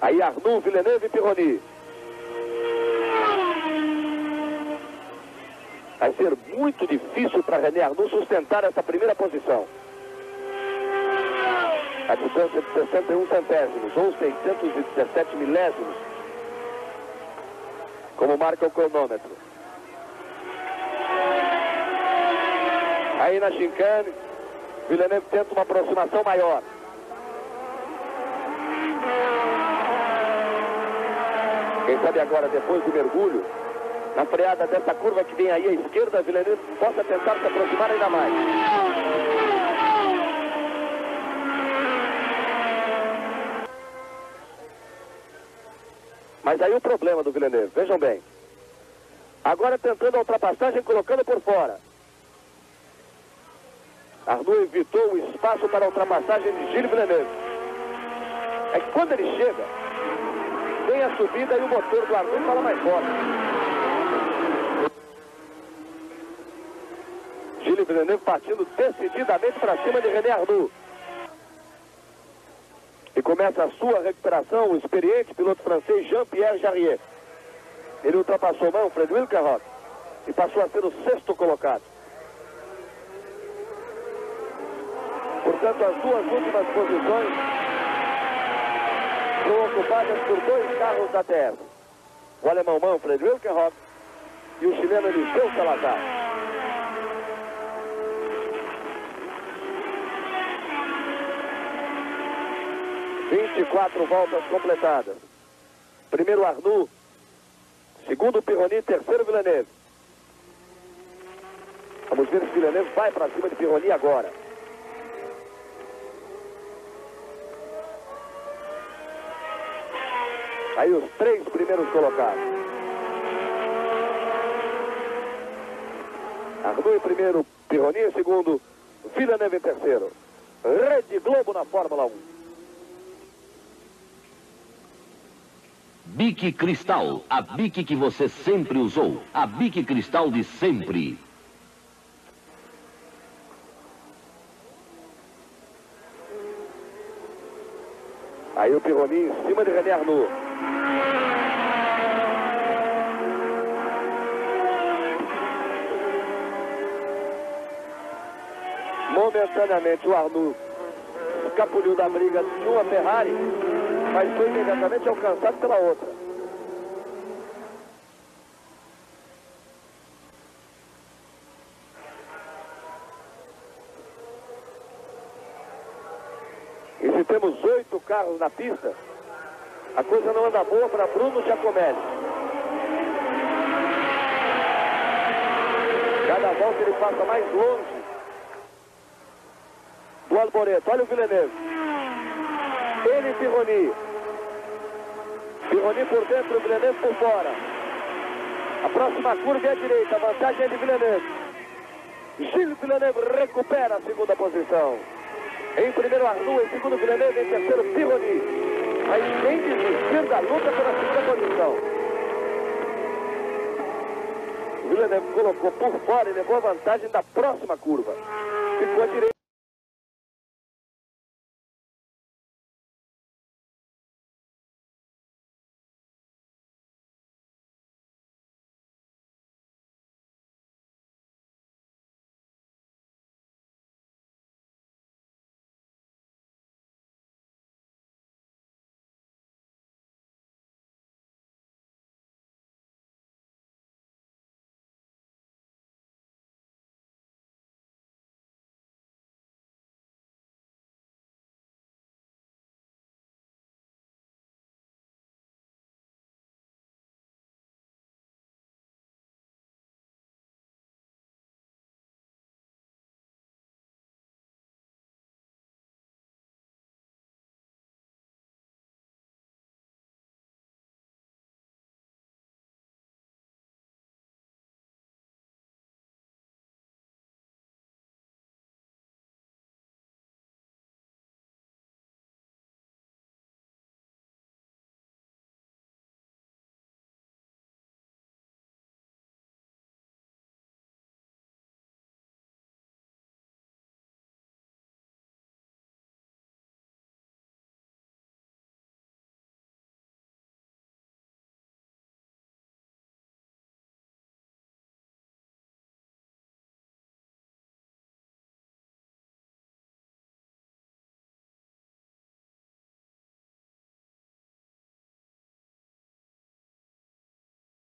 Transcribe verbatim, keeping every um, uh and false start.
Aí Arnoux, Villeneuve e Pironi. Vai ser muito difícil para René Arnoux sustentar essa primeira posição. A distância de sessenta e um centésimos, ou seiscentos e dezessete milésimos, como marca o cronômetro. Aí na chicane, Villeneuve tenta uma aproximação maior. Quem sabe agora, depois do mergulho, na freada dessa curva que vem aí à esquerda, Villeneuve possa tentar se aproximar ainda mais. Mas aí o problema do Villeneuve, vejam bem. Agora tentando a ultrapassagem, colocando por fora. Arnoux evitou o espaço para a ultrapassagem de Gilles Villeneuve. É que quando ele chega, vem a subida e o motor do Arnoux fala mais forte. Gilles Villeneuve partindo decididamente para cima de René Arnoux. E começa a sua recuperação o experiente piloto francês Jean-Pierre Jarier. Ele ultrapassou Manfred Wilkenroth e passou a ser o sexto colocado. Portanto, as duas últimas posições são ocupadas por dois carros da T S. O alemão Manfred Wilkenroth e o chileno Eliseu Salazar. vinte e quatro voltas completadas. Primeiro Arnoux, segundo Pironi, terceiro Villeneuve. Vamos ver se Villeneuve vai para cima de Pironi agora. Aí os três primeiros colocados. Arnoux em primeiro, Pironi em segundo, Villeneuve em terceiro. Rede Globo na Fórmula um. Bic Cristal, a Bic que você sempre usou, a Bic Cristal de sempre. Aí o Pironi em cima de René Arnoux. Momentaneamente o Arnoux escapuliu da briga de uma Ferrari, mas foi imediatamente alcançado pela outra. E se temos oito carros na pista, a coisa não anda boa para Bruno Giacomelli. Cada volta ele passa mais longe do Alboreto. Olha o Villeneuve. Ele e Pironi. Pironi por dentro, o Villeneuve por fora. A próxima curva é a direita, a vantagem é de Villeneuve. Gilles Villeneuve recupera a segunda posição. Em primeiro Arnoux, em segundo Villeneuve, em terceiro Pironi. Mas sem desistir da luta pela segunda posição. Villeneuve colocou por fora e levou a vantagem da próxima curva. Ficou à direita.